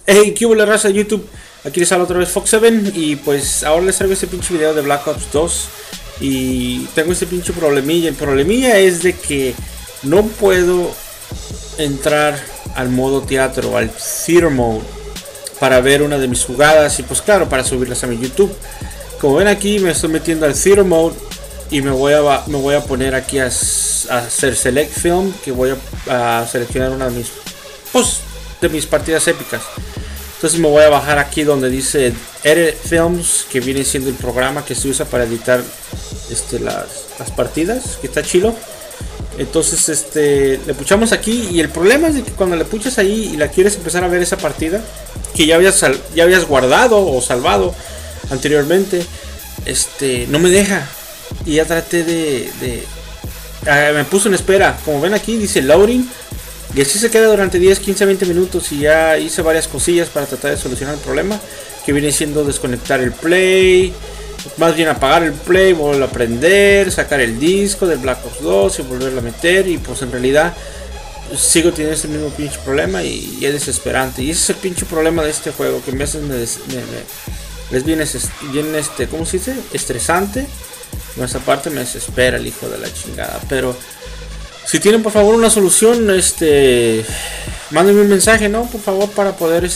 Hey, ¿qué hubo la raza de YouTube? Aquí les habla otra vez Fox7 y pues ahora les traigo este pinche video de Black Ops 2 y tengo este pinche problemilla. El problemilla es de que no puedo entrar al modo teatro, al theater mode, para ver una de mis jugadas y pues claro, para subirlas a mi YouTube. Como ven aquí me estoy metiendo al theater mode y me voy a poner aquí a hacer select film, que voy a seleccionar una de mis partidas épicas. Entonces me voy a bajar aquí donde dice Edit Films, que viene siendo el programa que se usa para editar las partidas, que está chilo. Entonces le puchamos aquí y el problema es de que cuando le puchas ahí y la quieres empezar a ver esa partida que ya habías guardado o salvado anteriormente, no me deja. Y ya traté me puso en espera. Como ven aquí dice loading. Y así se queda durante 10, 15, 20 minutos. Y ya hice varias cosillas para tratar de solucionar el problema, que viene siendo desconectar el play, más bien apagar el play, volverlo a prender, sacar el disco del Black Ops 2 y volverlo a meter. Y pues en realidad sigo teniendo este mismo pinche problema y es desesperante. Y ese es el pinche problema de este juego, que a veces es bien ¿cómo se dice? Estresante. Esa parte me desespera el hijo de la chingada. Pero si tienen por favor una solución, mándenme un mensaje, ¿no? Por favor, para poder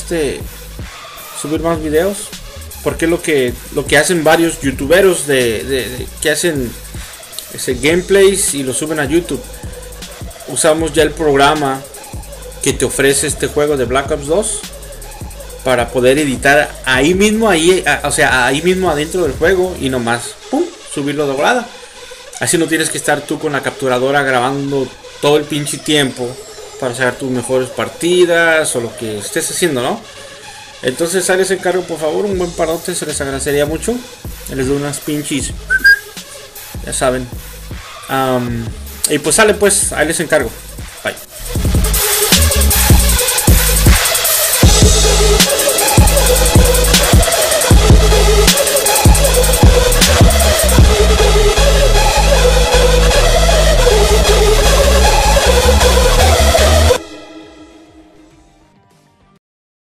subir más videos. Porque es lo que hacen varios youtuberos que hacen gameplays y lo suben a YouTube. Usamos ya el programa que te ofrece este juego de Black Ops 2 para poder editar ahí mismo, ahí mismo adentro del juego y nomás ¡pum! Subirlo de volada. Así no tienes que estar tú con la capturadora grabando todo el pinche tiempo para sacar tus mejores partidas o lo que estés haciendo, ¿no? Entonces ahí les encargo por favor un buen parote, se les agradecería mucho. Les doy unas pinches, ya saben. Y pues sale pues, ahí les encargo.